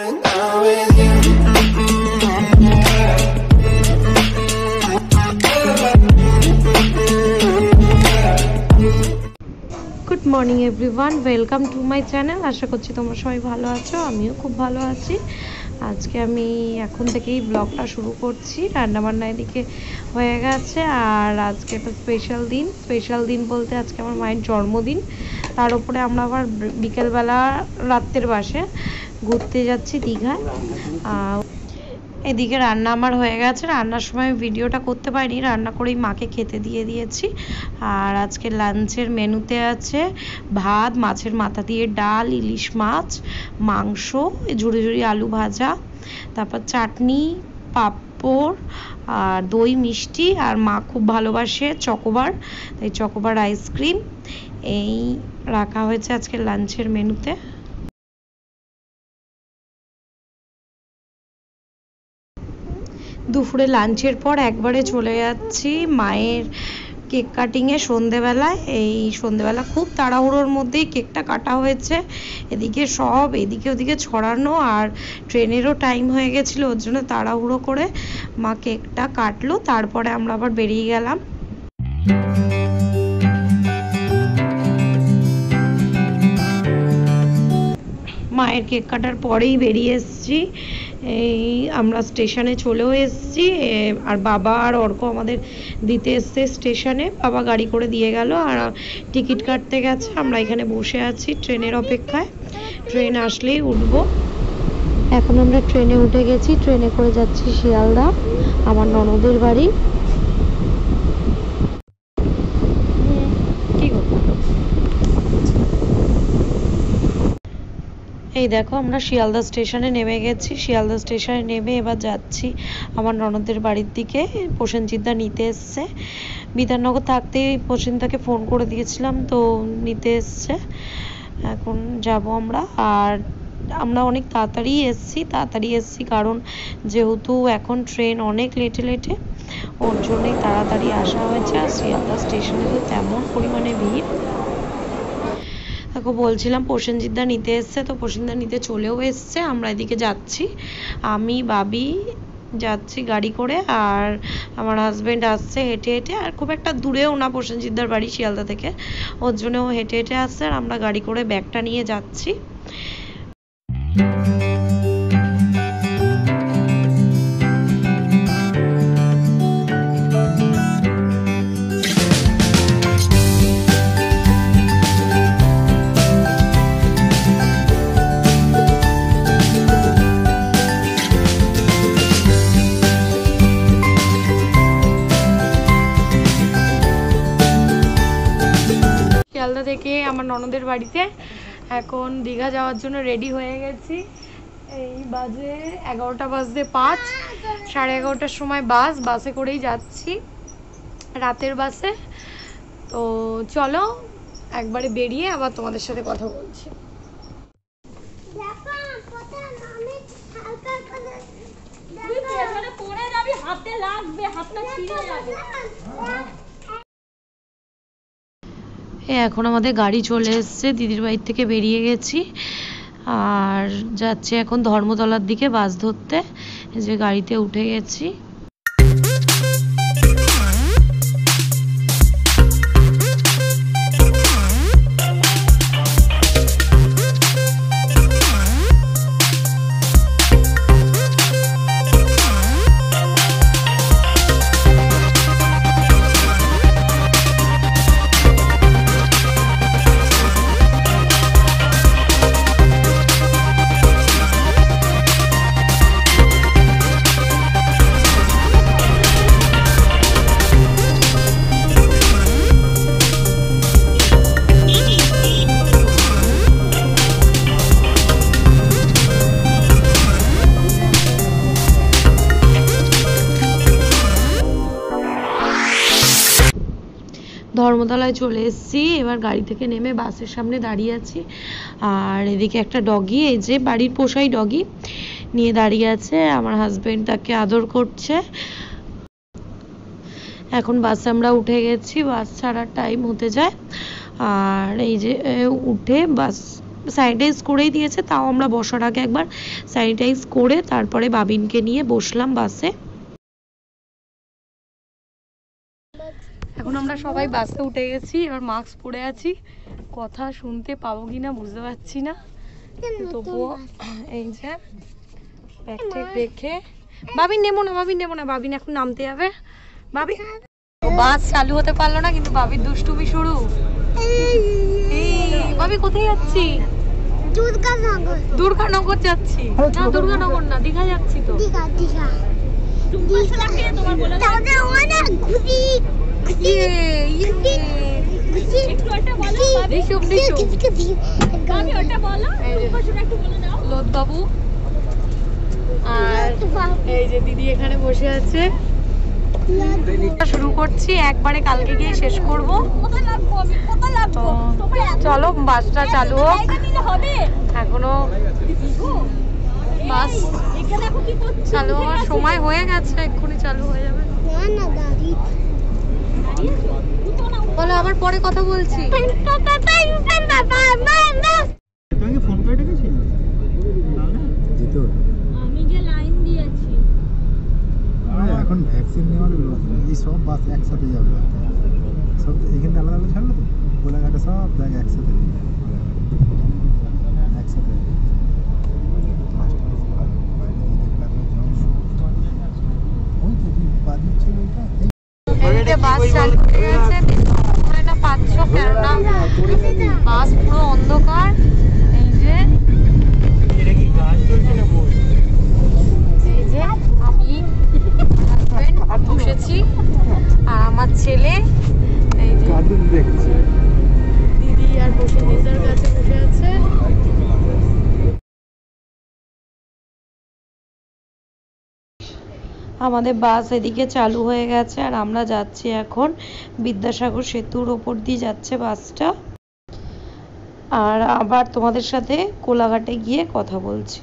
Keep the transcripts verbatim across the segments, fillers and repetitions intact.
Good morning everyone, welcome to my channel. আশা করছি তোমরা সবাই ভালো আছো, আমিও খুব ভালো আছি। আজকে আমি এখন থেকেই ব্লগটা শুরু করছি। রান্নাবান্না এদিকে হয়ে গেছে, আর আজকে একটা স্পেশাল দিন। স্পেশাল দিন বলতে আজকে আমার মায়ের জন্মদিন, তার উপরে আমরা আবার বিকেলবেলা রাত্রের বাসে ঘুরতে যাচ্ছি দীঘায়। এদিকে রান্না আমার হয়ে গেছে। রান্নার সময় ভিডিওটা করতে পারিনি, রান্না করেই মাকে খেতে দিয়ে দিয়েছি। আর আজকে লাঞ্চের মেনুতে আছে ভাত, মাছের মাথা দিয়ে ডাল, ইলিশ মাছ, মাংস, ঝুড়ি ঝুড়ি আলু ভাজা, তারপর চাটনি, পাঁপড় আর দই মিষ্টি, আর মা খুব ভালোবাসে চকোবার, তাই চকোবার আইসক্রিম। এই রাখা হয়েছে আজকে লাঞ্চের মেনুতে। দুপুরে লাঞ্চের পর একবারে চলে যাচ্ছি মায়ের কেক কাটিংয়ে সন্ধেবেলায়। এই সন্ধেবেলা খুব তাড়াহুড়োর মধ্যেই কেকটা কাটা হয়েছে, এদিকে সব এদিকে ওদিকে ছড়ানো, আর ট্রেনেরও টাইম হয়ে গেছিলো, ওর জন্য তাড়াহুড়ো করে মা কেকটা কাটলো। তারপরে আমরা আবার বেরিয়ে গেলাম। মায়ের কেক কাটার পরেই বেরিয়ে এসেছি। এই আমরা স্টেশনে চলেও এসেছি, আর বাবা আর অর্ক আমাদের দিতে এসছে স্টেশনে। বাবা গাড়ি করে দিয়ে গেল, আর টিকিট কাটতে গেছে। আমরা এখানে বসে আছি ট্রেনের অপেক্ষায়, ট্রেন আসলেই উঠবো। এখন আমরা ট্রেনে উঠে গেছি, ট্রেনে করে যাচ্ছি শিয়ালদা, আমার ননদের বাড়ি। এই দেখো আমরা শিয়ালদা স্টেশনে নেমে গেছি। শিয়ালদা স্টেশনে নেমে এবার যাচ্ছি আমার ননদের বাড়ির দিকে। প্রসেনজিৎদা নিতে এসছে, বিধাননগর থাকতেই প্রসেনদাকে ফোন করে দিয়েছিলাম, তো নিতে এসছে। এখন যাব আমরা। আর আমরা অনেক তাড়াতাড়ি এসছি তাড়াতাড়ি এসছি কারণ যেহেতু এখন ট্রেন অনেক লেটে লেটে, ওর জন্যই তাড়াতাড়ি আসা হয়েছে। আর শিয়ালদা স্টেশনে তো তেমন পরিমাণে ভিড়। তাকে বলছিলাম প্রসেনজিৎদা নিতে এসছে, তো প্রসেনদা নিতে চলেও এসছে। আমরা এদিকে যাচ্ছি, আমি বাবি যাচ্ছি গাড়ি করে, আর আমার হাজবেন্ড আসছে হেঁটে হেঁটে। আর খুব একটা দূরেও না প্রসেনজিৎদার বাড়ি শিয়ালদা থেকে, ওর জন্য ও হেঁটে হেঁটে আসছে, আর আমরা গাড়ি করে ব্যাগটা নিয়ে যাচ্ছি। শিয়ালদা থেকে আমার ননদের বাড়িতে এখন দীঘা যাওয়ার জন্য রেডি হয়ে গেছি। এই বাজে এগারোটা বাজতে পাঁচ, সাড়ে এগারোটার সময় বাস, বাসে করেই যাচ্ছি, রাতের বাসে। তো চলো একবারে বেরিয়ে আবার তোমাদের সাথে কথা বলছি। এখন আমাদের গাড়ি চলে এসছে, দিদির বাড়ি থেকে বেরিয়ে গেছি, আর যাচ্ছি এখন ধর্মতলার দিকে বাস ধরতে। এই যে গাড়িতে উঠে গেছি। ধর্মতলায় চলে এসেছি, এবার গাড়ি থেকে নেমে বাসের সামনে দাঁড়িয়ে আছি। আর এদিকে একটা ডগি, এই যে বাড়ির পোষাই ডগি নিয়ে দাঁড়িয়ে আছে, আমার হাজবেন্ড তাকে আদর করছে। এখন বাসে আমরা উঠে গেছি, বাস ছাড়ার টাইম হতে যায়। আর এই যে উঠে বাস স্যানিটাইজ করেই দিয়েছে, তাও আমরা বসার আগে একবার স্যানিটাইজ করে তারপরে বাবিনকে নিয়ে বসলাম বাসে। এখন আমরা সবাই বাসে উঠে গেছি, এবার মাস্ক পরে আছি, কথা শুনতে পাবো কিনা বুঝতে পারছি না, তবুও এই যে ব্যাগ ট্যাগ রেখে। বাবিন নেবো না, বাবিন নেবো না, বাবিন এখন নামতে যাবে। বাবি বাস চালু হতে পারলো না, কিন্তু বাবির দুষ্টুমি শুরু। এই বাবি কোথায় যাচ্ছি? দুর্গানগর। দুর্গানগর যাচ্ছি না, দুর্গানগর না, দীঘা যাচ্ছি তো। দীঘা দীঘা তোমার বলে তাহলে অনেক ঘুরি ঘুরি ঘুরি একটু একটা বলো বাবি, শুভ শুভ বাবি ওটা বলো, উপরটা একটু বলে দাও। লোদ বাবু আর এই যে দিদি এখানে বসে আছে। শুরু করছি একবারে, কালকে গিয়ে শেষ করব। চলো বাসটা চালু হোক, এখনো বাস চালু হওয়ার সময় হয়ে গেছে, এক্ষুনি চালু হয়ে যাবে। বলো আবার পরে কথা বলছি। আমি যে লাইন দিয়েছি এখন ভ্যাকসিন নেওয়ার এই সব বাস একসাথে যাবে, সব এখানে আলাদা আলাদা ছাড়লো তো, কোলাঘাটে সব জায়গায় একসাথে একসাথে বাস চালু হয়ে গেছে, না পাচ্ছ কেননা বাস পুরো অন্ধকার। এই যে এই যে আমি বসেছি আর আমার ছেলে এই যে দিদি আর বসে নিজের কাছে বসে আছে। আমাদের বাস এদিকে চালু হয়ে গেছে আর আমরা যাচ্ছি এখন বিদ্যাসাগর সেতুর ওপর দিয়ে যাচ্ছে বাসটা, আর আবার তোমাদের সাথে কোলাঘাটে গিয়ে কথা বলছি।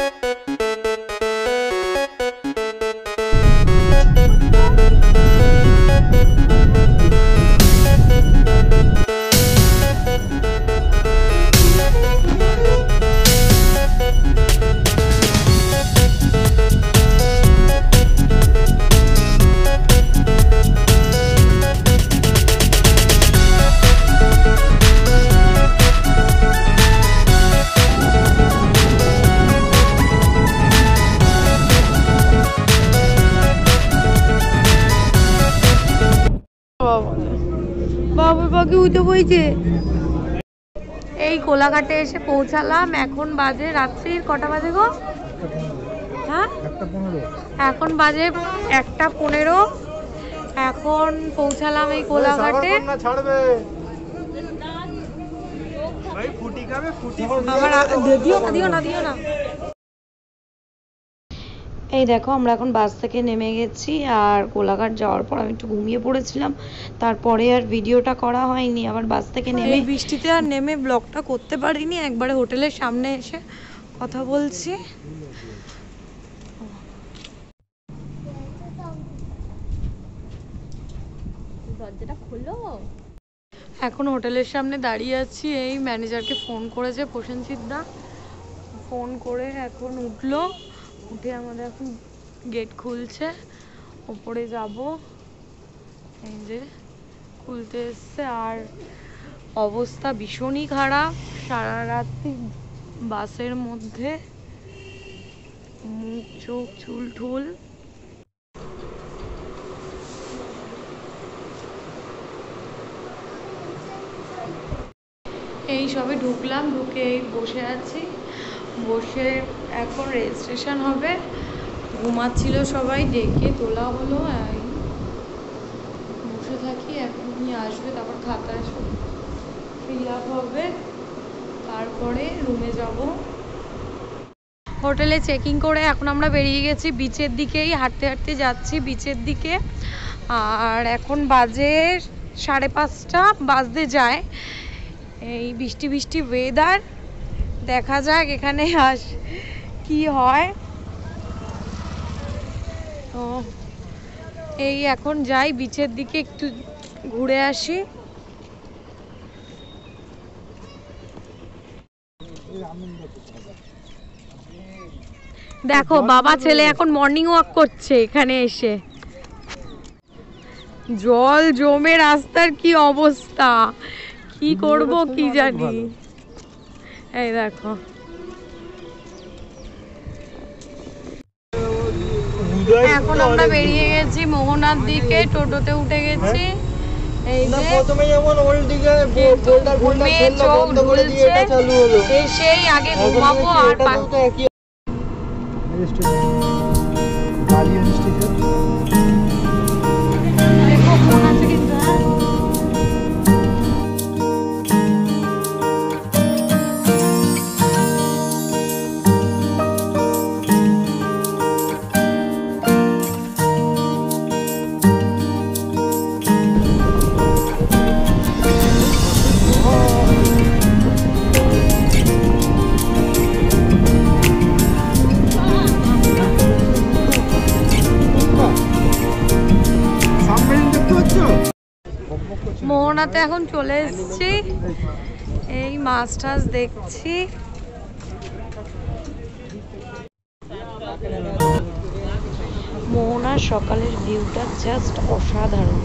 বাবুর পাখি উঠে বইছে। এই কোলাঘাটে এসে পৌঁছালাম, এখন বাজে রাত্রির কটা বাজে গো? হ্যাঁ এখন বাজে একটা পনেরো। এখন পৌঁছালাম এই কোলাঘাটে। দিও না দিও না দিও না। এই দেখো আমরা এখন বাস থেকে নেমে গেছি, আর কোলাঘাট যাওয়ার পর আমি একটু ঘুমিয়ে পড়েছিলাম, তারপরে আর ভিডিওটা করা হয়নি। আবার বাস থেকে নেমে বৃষ্টিতে আর নেমে ব্লগটা করতে পারিনি, একবারে হোটেলের সামনে এসে কথা বলছি। দরজাটা খুললো। এখন হোটেলের সামনে দাঁড়িয়ে আছি, এই ম্যানেজারকে ফোন করেছে প্রসেনজিৎ দা, ফোন করে এখন উঠলো, উঠে আমাদের এখন গেট খুলছে, ওপরে যাব। এই যে খুলতে এসছে, আর অবস্থা ভীষণই খারাপ, সারা রাত্রি বাসের মধ্যে, মুখ চোখ চুল ঠুল। এই সবে ঢুকলাম, ঢুকে এই বসে আছি, বসে এখন রেজিস্ট্রেশন হবে। ঘুমাচ্ছিল সবাই, ডেকে তোলা হলো, বসে থাকি, এখনই আসবে, তারপর খাতা ফিল আপ হবে, তারপরে রুমে যাব। হোটেলে চেকিং করে এখন আমরা বেরিয়ে গেছি বিচের দিকেই, হাঁটতে হাঁটতে যাচ্ছি বিচের দিকে। আর এখন বাজে সাড়ে পাঁচটা বাজতে যায়, এই বৃষ্টি বৃষ্টি ওয়েদার, দেখা যাক এখানে আস কি হয়। তো এই এখন যাই বিচের দিকে, একটু ঘুরে আসি। দেখো বাবা ছেলে এখন মর্নিং ওয়াক করছে এখানে এসে। জল জমে রাস্তার কি অবস্থা, কি করব কি জানি। এই দেখো এখন আমরা বেরিয়ে গেছি মোহনার দিকে, টোটোতে উঠে গেছি। এই যে প্রথমে যেমন ওল্ড দিকে বোল্ডার বোল্ডার খেললো বন্ধ করে দিয়ে এটা চালু হলো, এই সেই আগে ঘুমাবো। আর একই বালিয়ন স্টেশন দেখো ফোন আছে কিন্তু। মোহনাতে এখন চলে এসেছি, এই মাছ টাছ দেখছি। মোহনার সকালের ভিউটা জাস্ট অসাধারণ।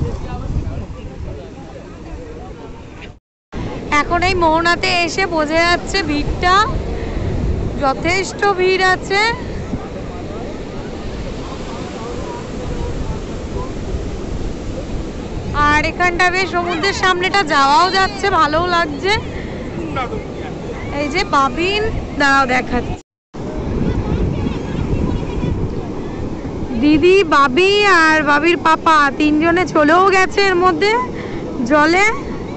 এখন এই মোহনাতে এসে বোঝা যাচ্ছে ভিড়টা যথেষ্ট ভিড় আছে। আর এখানটা বেশ সমুদ্রের সামনেটা যাওয়াও যাচ্ছে, ভালোও লাগছে। এই যে বাবিন, দাঁড়াও দেখাচ্ছি। দিদি, বাবি আর বাবির পাপা তিনজনে চলেও গেছে এর মধ্যে জলে।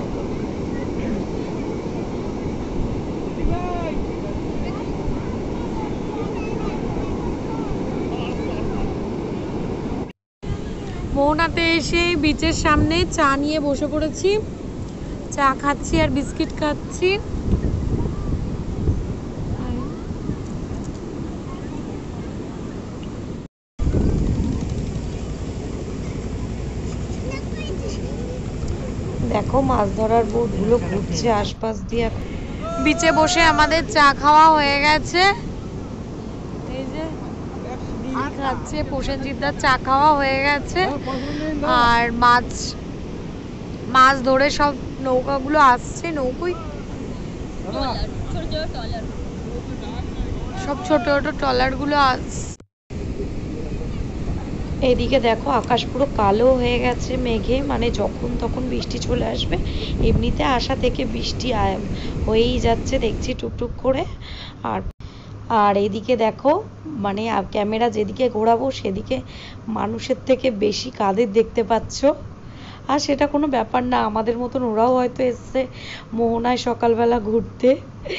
মোহনাতে এসে বিচের সামনে চা নিয়ে বসে পড়েছি, চা খাচ্ছি আর বিস্কিট খাচ্ছি। দেখো মাছ ধরার বোটগুলো ঘুরছে আশপাশ দিয়ে। বিচে বসে আমাদের চা খাওয়া হয়ে গেছে, এই যে খাচ্ছে প্রসেনজিৎদার চা খাওয়া হয়ে গেছে। আর মাছ মাছ ধরে সব নৌকাগুলো আসছে, নৌকোই সব ছোট ছোট ট্রলার গুলো আসছে। এদিকে দেখো আকাশ পুরো কালো হয়ে গেছে মেঘে, মানে যখন তখন বৃষ্টি চলে আসবে। এমনিতে আসা থেকে বৃষ্টি হয়েই যাচ্ছে দেখছি টুকটুক করে। আর আর এদিকে দেখো মানে ক্যামেরা যেদিকে ঘোরাবো সেদিকে মানুষের থেকে বেশি কাদের দেখতে পাচ্ছ। আর সেটা কোনো ব্যাপার না, আমাদের মতন ওরাও হয়তো এসছে মোহনায় সকালবেলা ঘুরতে।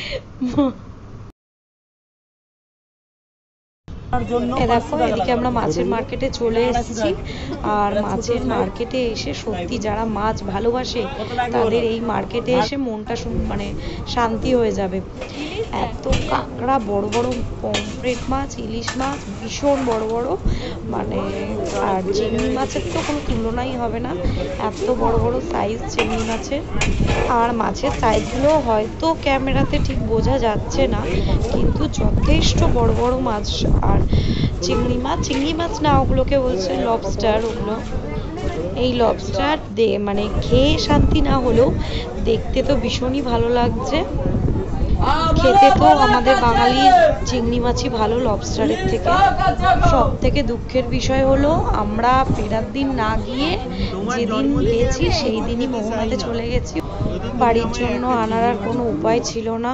দেখো এদিকে আমরা মাছের মার্কেটে চলে এসেছি। আর মাছের মার্কেটে এসে সত্যি যারা মাছ ভালোবাসে তাদের এই মার্কেটে এসে মনটা মানে শান্তি হয়ে যাবে। এত কাঁকড়া, বড় বড় পমফ্রেট মাছ, ইলিশ মাছ ভীষণ বড় বড়, মানে আর চিংড়ি মাছের তো কোনো তুলনাই হবে না, এত বড় বড় সাইজ চিংড়ি মাছের। আর মাছের সাইজগুলো হয়তো ক্যামেরাতে ঠিক বোঝা যাচ্ছে না, কিন্তু যথেষ্ট বড় বড় মাছ। আর চিংড়ি মাছ চিংড়ি মাছ না ওগুলোকে বলছে লবস্টার। ওগুলো এই লবস্টার দে মানে খেয়ে শান্তি না হলেও দেখতে তো ভীষণই ভালো লাগছে। খেতে তো আমাদের বাঙালির চিংড়ি মাছই ভালো লবস্টারের থেকে। সব থেকে দুঃখের বিষয় হলো আমরা ফেরার দিন না গিয়ে যেদিন গেছি সেই দিনই মোহনাতে চলে গেছি। বাড়ির জন্য আনার আর কোনো উপায় ছিল না।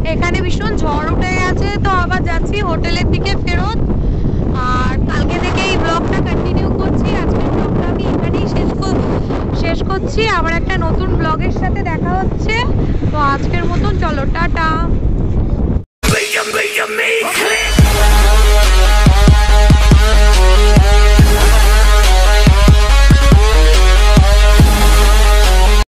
এখানে ভীষণ ঝড় উঠে গেছে, তো আবার যাচ্ছি হোটেলের দিকে ফেরত। আর কালকে থেকে এই ব্লগটা কন্টিনিউ করছি। আজকের ব্লগটা আমি এখানেই শেষ শেষ করছি। আবার একটা নতুন ব্লগের সাথে দেখা হচ্ছে। তো আজকের মতন চলো, টাটা।